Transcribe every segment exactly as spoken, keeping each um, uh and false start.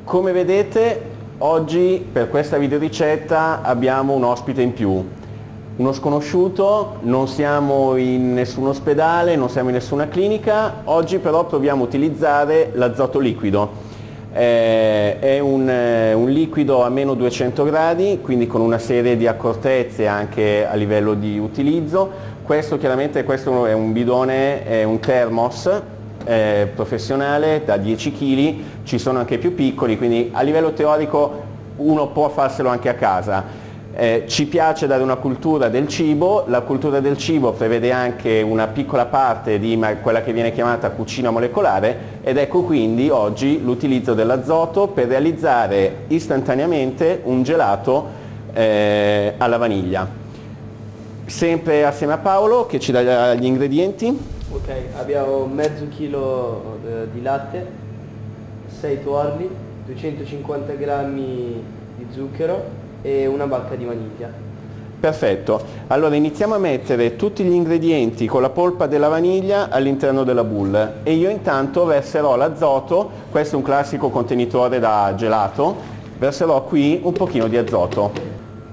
Come vedete, oggi per questa videoricetta abbiamo un ospite in più, uno sconosciuto. Non siamo in nessun ospedale, non siamo in nessuna clinica. Oggi però proviamo a utilizzare l'azoto liquido. Eh, è un, eh, un liquido a meno duecento gradi, quindi con una serie di accortezze anche a livello di utilizzo. Questo chiaramente questo è un bidone, è un thermos eh, professionale da dieci chili, ci sono anche più piccoli, quindi a livello teorico uno può farselo anche a casa. Eh, ci piace dare una cultura del cibo. La cultura del cibo prevede anche una piccola parte di quella che viene chiamata cucina molecolare, ed ecco quindi oggi l'utilizzo dell'azoto per realizzare istantaneamente un gelato eh, alla vaniglia. Sempre assieme a Paolo che ci dà gli ingredienti. Ok, abbiamo mezzo chilo di latte, sei tuorli, duecentocinquanta grammi di zucchero e una bacca di vaniglia. Perfetto, allora iniziamo a mettere tutti gli ingredienti con la polpa della vaniglia all'interno della boule e io intanto verserò l'azoto. Questo è un classico contenitore da gelato, verserò qui un pochino di azoto.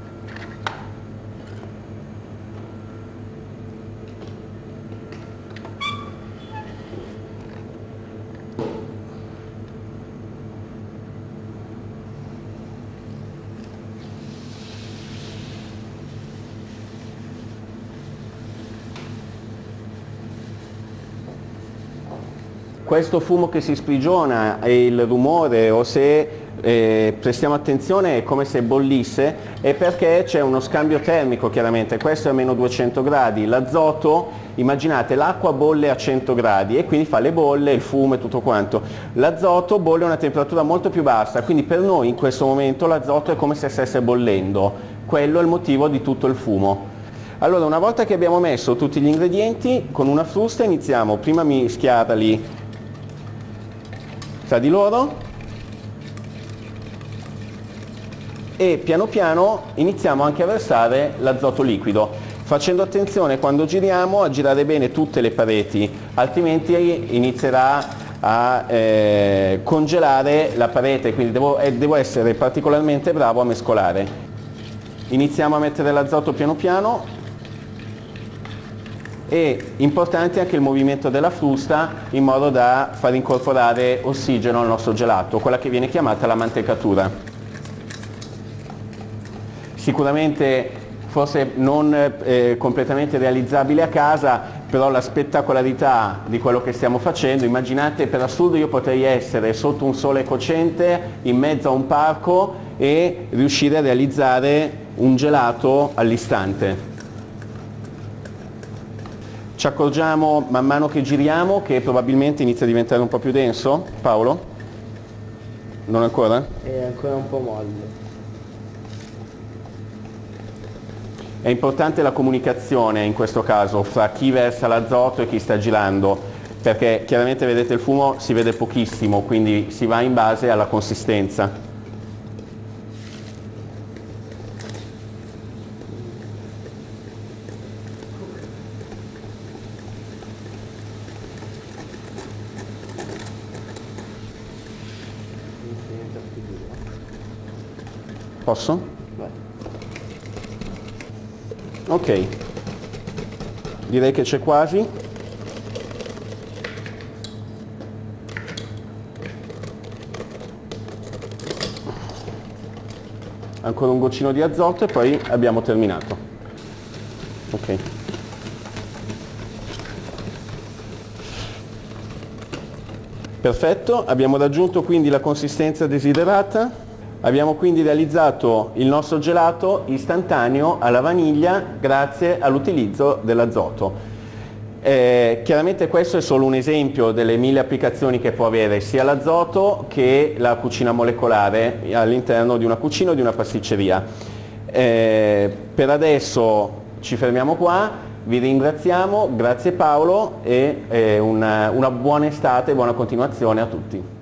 Questo fumo che si sprigiona e il rumore, o se eh, prestiamo attenzione, è come se bollisse, è perché c'è uno scambio termico chiaramente. Questo è a meno duecento gradi, l'azoto, immaginate l'acqua bolle a cento gradi e quindi fa le bolle, il fumo e tutto quanto. L'azoto bolle a una temperatura molto più bassa, quindi per noi in questo momento l'azoto è come se stesse bollendo. Quello è il motivo di tutto il fumo. Allora, una volta che abbiamo messo tutti gli ingredienti, con una frusta iniziamo prima a mischiarli tra di loro e piano piano iniziamo anche a versare l'azoto liquido, facendo attenzione quando giriamo a girare bene tutte le pareti, altrimenti inizierà a eh, congelare la parete, quindi devo, eh, devo essere particolarmente bravo a mescolare. Iniziamo a mettere l'azoto piano piano. È importante anche il movimento della frusta in modo da far incorporare ossigeno al nostro gelato, quella che viene chiamata la mantecatura. Sicuramente forse non eh, completamente realizzabile a casa, però la spettacolarità di quello che stiamo facendo, immaginate, per assurdo io potrei essere sotto un sole cocente in mezzo a un parco e riuscire a realizzare un gelato all'istante. Ci accorgiamo man mano che giriamo che probabilmente inizia a diventare un po' più denso. Paolo? Non ancora? È ancora un po' molle. È importante la comunicazione in questo caso fra chi versa l'azoto e chi sta girando, perché chiaramente vedete il fumo si vede pochissimo, quindi si va in base alla consistenza. Posso? Vai. Ok, direi che c'è quasi. Ancora un goccino di azoto e poi abbiamo terminato. Ok. Perfetto, abbiamo raggiunto quindi la consistenza desiderata. Abbiamo quindi realizzato il nostro gelato istantaneo alla vaniglia grazie all'utilizzo dell'azoto. Eh, chiaramente questo è solo un esempio delle mille applicazioni che può avere sia l'azoto che la cucina molecolare all'interno di una cucina o di una pasticceria. Eh, per adesso ci fermiamo qua, vi ringraziamo, grazie Paolo e eh, una, una buona estate e buona continuazione a tutti.